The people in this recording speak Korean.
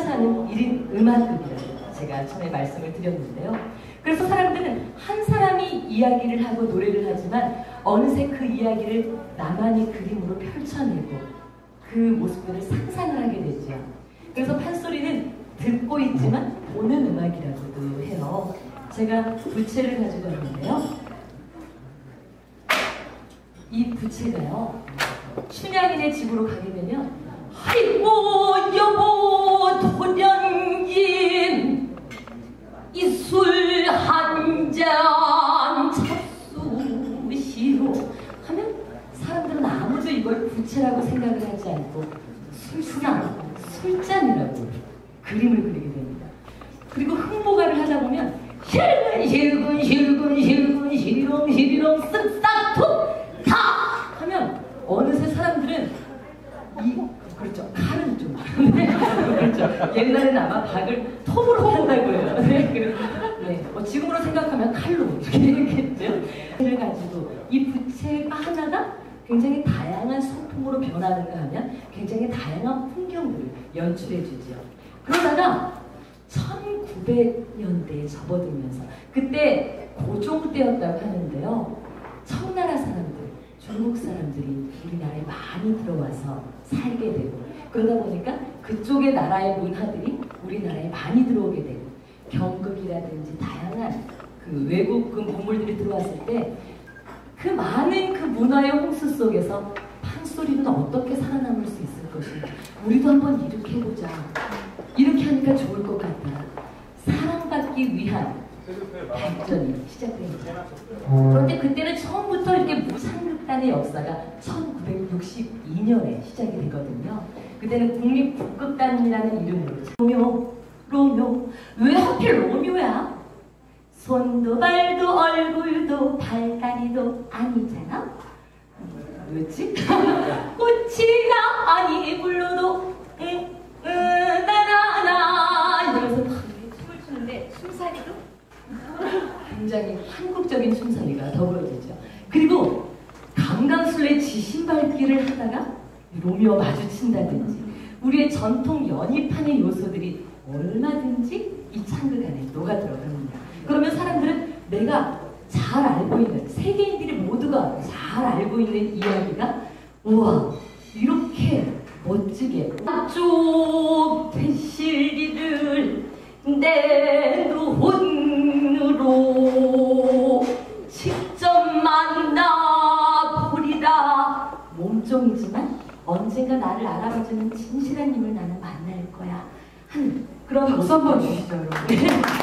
실천하는 1인 음악극이라고 제가 처음에 말씀을 드렸는데요. 그래서 사람들은 한 사람이 이야기를 하고 노래를 하지만 어느새 그 이야기를 나만이 그림으로 펼쳐내고 그 모습들을 상상을 하게 되죠. 그래서 판소리는 듣고 있지만 보는 음악이라고도 해요. 제가 부채를 가지고 왔는데요. 이 부채가요, 춘향이네 집으로 가게 되면 아이고 여보 도련님 이 술 한 잔 잡수시오 하면 사람들은 아무도 이걸 부채라고 생각을 하지 않고 술상, 술잔이라고 그림을 그리게 됩니다. 그리고 흥보가를 하다 보면 실근 시렁 쓱싹툭 다 하면 어느새 사람들은 그렇죠. 칼은 좀 그렇죠. 옛날에는 아마 박을 톱으로 한다고 해요. 네. 지금으로 생각하면 칼로 이렇게 했겠죠. 그를 가지고 이 부채가 하나가 굉장히 다양한 소품으로 변하는가 하면 굉장히 다양한 풍경들을 연출해 주죠. 그러다가 1900년대에 접어들면서 그때 고종 때였다고 하는데요. 청나라 사람들, 중국 사람들이 우리나라에 많이 들어와서 살게 되고 그러다 보니까 그쪽의 나라의 문화들이 우리나라에 많이 들어오게 되고 경극이라든지 다양한 그 외국 그 문물들이 들어왔을 때 그 많은 그 문화의 홍수 속에서 판소리는 어떻게 살아남을 수 있을 것인가, 우리도 한번 이렇게 해보자, 이렇게 하니까 좋을 것 같다, 사랑받기 위한 발전이 시작됩니다. 그런데 그때는 처음부터 이렇게 무상극단의 역사가 1962년에 시작이 되거든요. 그때는 국립국극단이라는 이름으로 로미오, 왜 하필 로미오야? 손도 발도 얼굴도 발다리도 아니잖아? 왜지? 꽃이나 아니 불러도 나나나 이러면서 막 춤을 추는데 춤사리도 굉장히 한국적인 춤사리가 더불어지죠. 그리고 강강술래 지신밟기를 하다가 로미오 마주친다든지 우리의 전통 연희판의 요소들이 얼마든지 이 창극 안에 녹아 들어갑니다. 그러면 사람들은 내가 잘 알고 있는, 세계인들이 모두가 잘 알고 있는 이야기가 우와 이렇게 멋지게 쪽 배실이를 내 눈으로 직접 만나보리라. 몸종이지만 언젠가 나를 알아봐주는 진실한 님을 나는 만날 거야 하는 그런 박수 한번 주시죠, 여러분.